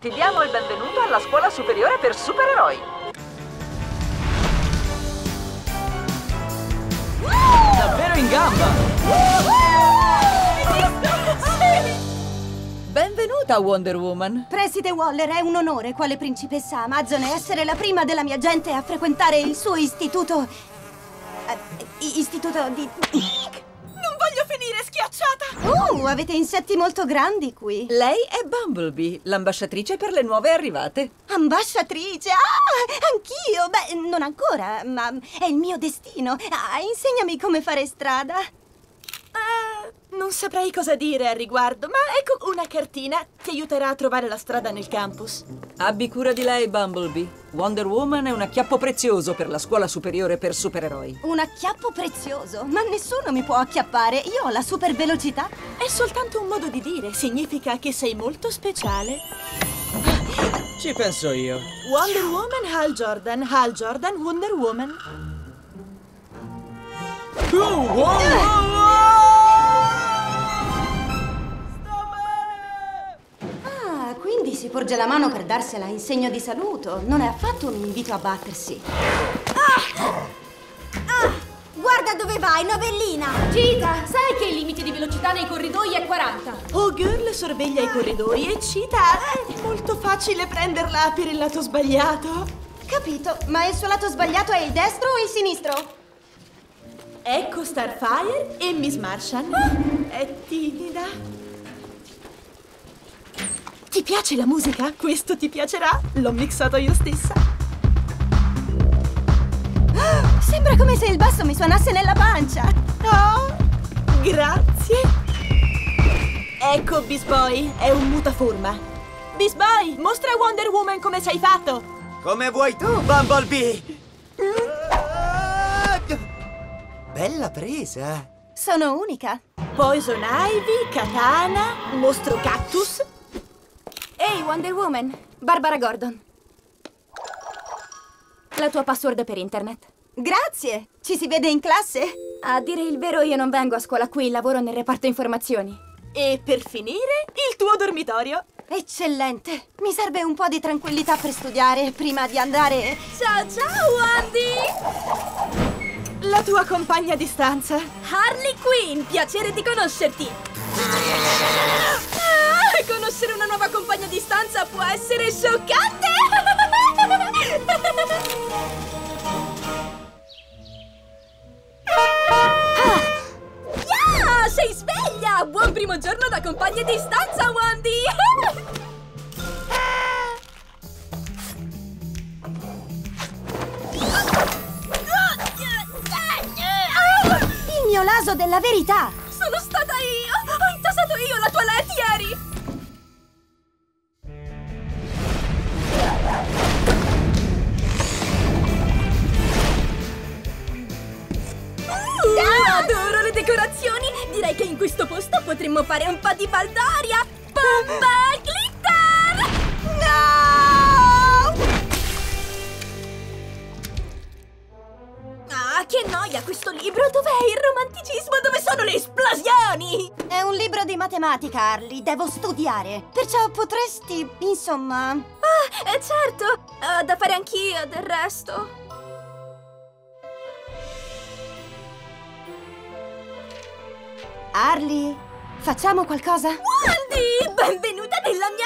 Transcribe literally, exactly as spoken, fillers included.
Ti diamo il benvenuto alla scuola superiore per supereroi. Davvero in gamba! Benvenuta, Wonder Woman. Preside Waller, è un onore quale principessa Amazon essere la prima della mia gente a frequentare il suo istituto... eh, istituto di... Non voglio finire schiacciata! Uh, avete insetti molto grandi qui. Lei è Bumblebee, l'ambasciatrice per le nuove arrivate. Ambasciatrice? Ah, anch'io! Beh, non ancora, ma è il mio destino. Ah, insegnami come fare strada. Uh, non saprei cosa dire al riguardo, ma ecco una cartina che aiuterà a trovare la strada nel campus. Abbi cura di lei, Bumblebee. Wonder Woman è un acchiappo prezioso per la scuola superiore per supereroi. Un acchiappo prezioso? Ma nessuno mi può acchiappare. Io ho la super velocità. È soltanto un modo di dire. Significa che sei molto speciale. Ci penso io. Wonder Woman, Hal Jordan. Hal Jordan, Wonder Woman. Uh, wow, wow, wow. Ah, quindi si porge la mano per darsela in segno di saluto. Non è affatto un invito a battersi. Ah! Ah! Guarda dove vai, novellina! Cheetah, sai che il limite di velocità nei corridoi è quaranta? Oh Girl sorveglia i corridoi e Cheetah è molto facile prenderla per il lato sbagliato. Capito, ma il suo lato sbagliato è il destro o il sinistro? Ecco Starfire e Miss Martian. Ah, è timida. Ti piace la musica? Questo ti piacerà. L'ho mixato io stessa. Ah, sembra come se il basso mi suonasse nella pancia. Oh, grazie. Ecco Beast Boy, è un mutaforma. Beast Boy, mostra a Wonder Woman come sei fatto. Come vuoi tu, Bumblebee? Bella presa. Sono unica. Poison Ivy, Katana, Mostro Cactus. Ehi, Wonder Woman, Barbara Gordon. La tua password per internet. Grazie. Ci si vede in classe? A dire il vero, io non vengo a scuola qui, lavoro nel reparto informazioni. E per finire, il tuo dormitorio. Eccellente. Mi serve un po' di tranquillità per studiare prima di andare... Ciao, ciao, Andy! La tua compagna di stanza. Harley Quinn, piacere di conoscerti! Ah, conoscere una nuova compagna di stanza può essere scioccante! Ah! Yeah, sei sveglia! Buon primo giorno da compagna di stanza, Wandy! Il mio naso della verità! Sono stata io! Ho intasato io la toilette ieri! Uh, adoro le decorazioni! Direi che in questo posto potremmo fare un po' di baldoria! Bomba glitter! No! Ah, che noia questo libro! Dov'è il romanticismo? Dove sono le esplosioni? È un libro di matematica, Harley. Devo studiare. Perciò potresti, insomma... Ah, eh, certo! Ho da fare anch'io, del resto. Harley, facciamo qualcosa? Wandy! Benvenuta nella mia